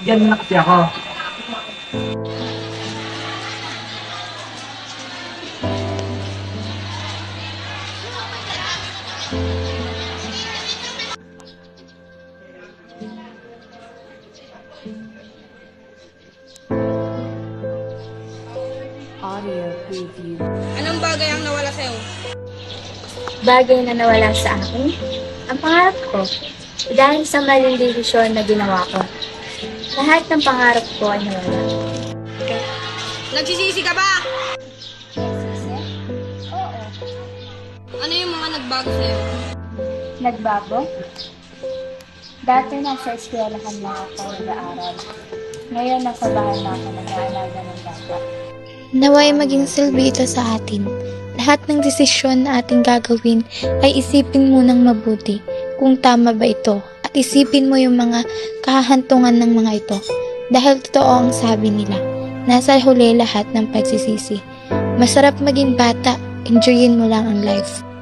Ganun na kasi ako. Audio preview. Anong bagay ang nawala sa'yo? Bagay na nawala sa akin? Ang pangarap ko. Dahil sa maling desisyon na ginawa ko. Lahat ng pangarap ko ay nawala. Nagsisisi ka ba? Oo. Ano yung mga nagbago sa'yo? Nagbago? Dati nasa eskwelahan na ako nag-aaral. Ngayon nasa bahay na ako nag-aalaga ng bata. Naway maging silbi ito sa atin. Lahat ng desisyon na ating gagawin ay isipin munang mabuti kung tama ba ito at isipin mo yung mga kahahantungan ng mga ito. Dahil totoo ang sabi nila, nasa huli lahat ng pagsisisi. Masarap maging bata, enjoyin mo lang ang life.